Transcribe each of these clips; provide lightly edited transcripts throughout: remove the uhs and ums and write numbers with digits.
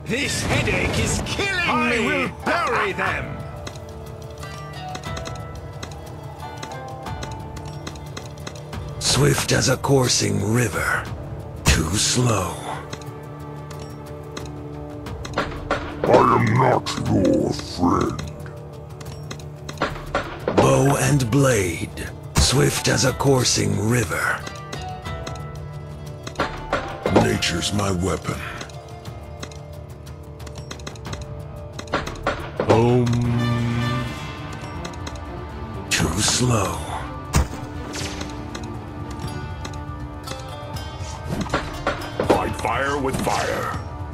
This headache is killing me! I will bury them! Swift as a coursing river. Too slow. I am not your friend. Bow and blade. Swift as a coursing river. Nature's my weapon. Too slow. Fight fire with fire.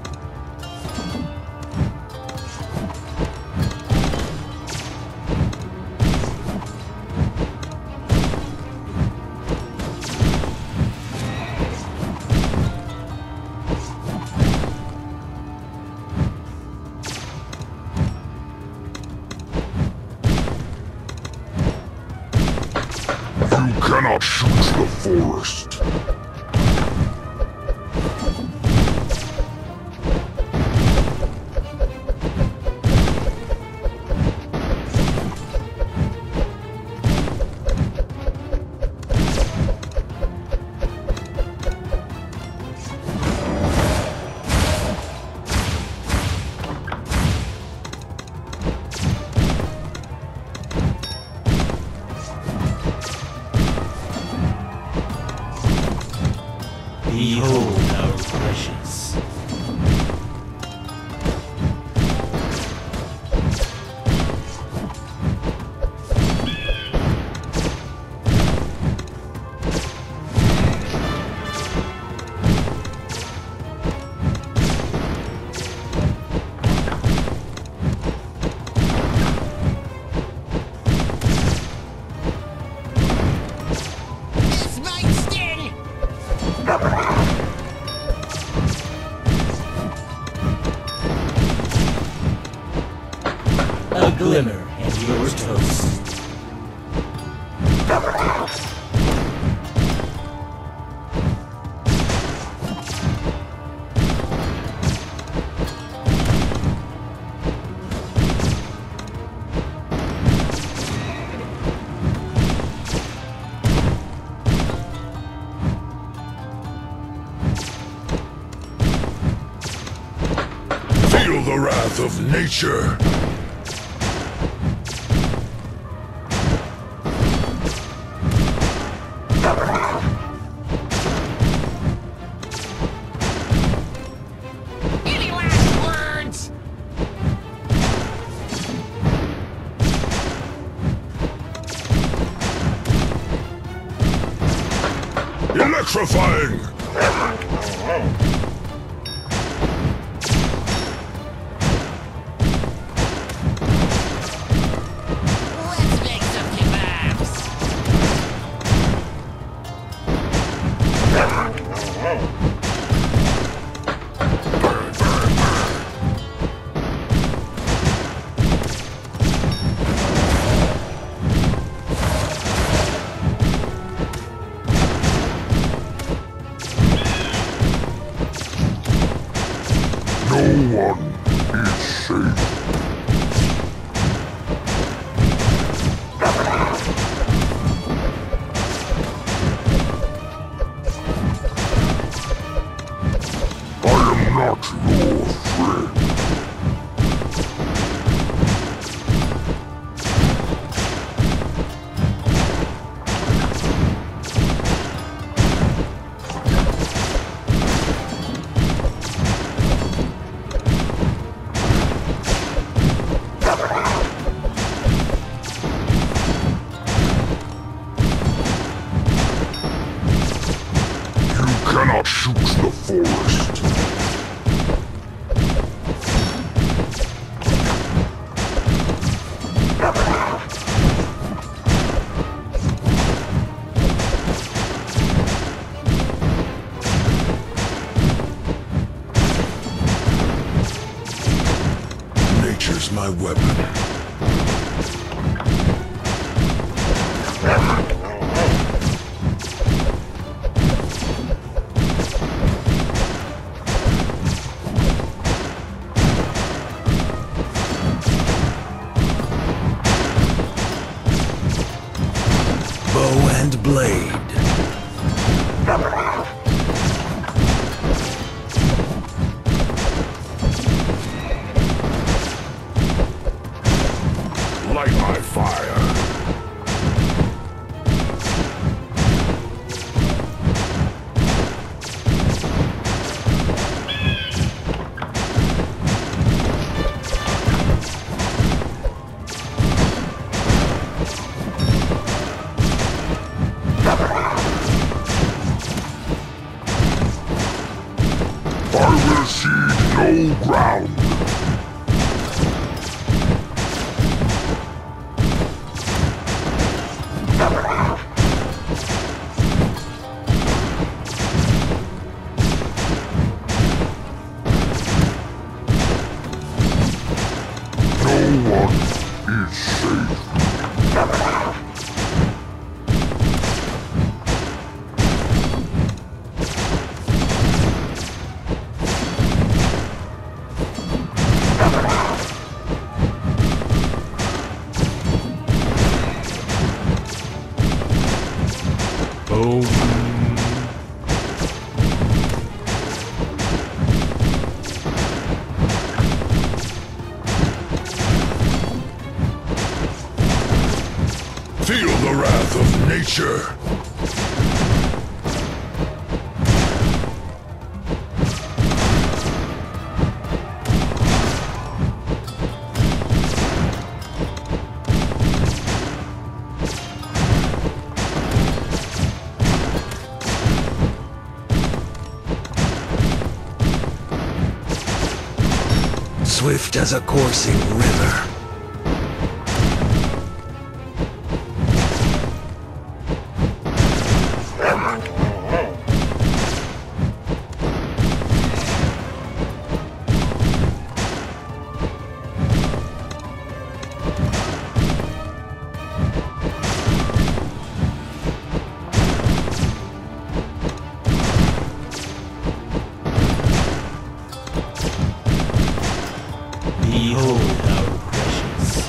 You cannot shoot the forest. Behold our precious. This might sting! A glimmer and you're toast. Feel the wrath of nature. Any last words? Electrifying! Let's make some kebabs. No one is safe. I am not your friend. You cannot shoot the forest. Nature's my weapon. will cede no ground. No one is safe. Boom. Feel the wrath of nature. Swift as a coursing river. Behold our precious.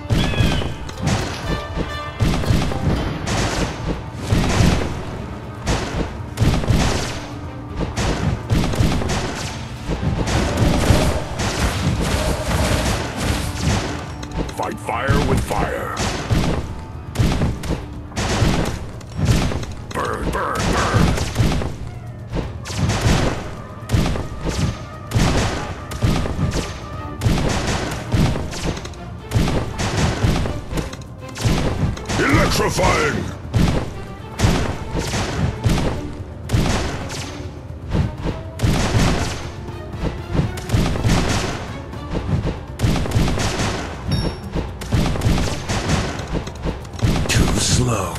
Fight fire with fire. Burn, burn, burn. Electrifying! Too slow.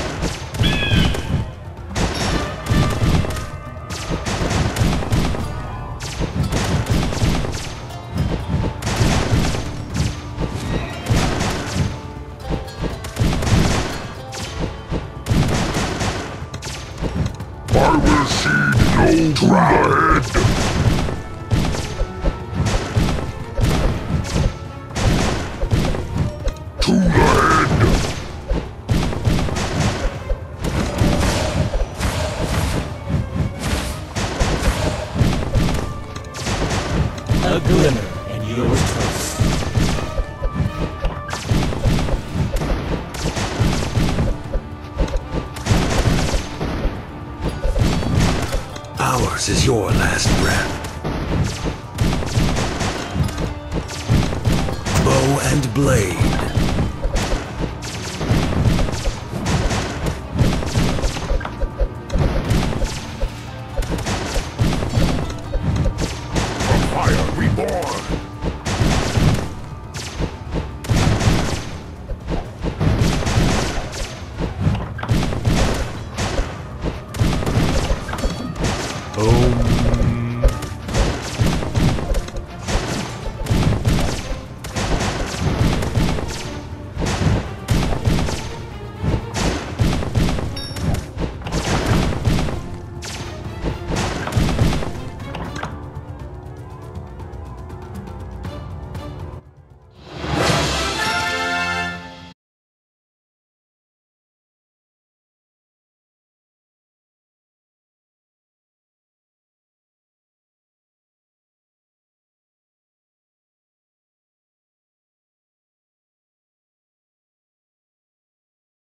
I will cede no ground. To the head. A glimmer, and you're toast. Ours is your last breath. Bow and blade. A fire reborn. Boom.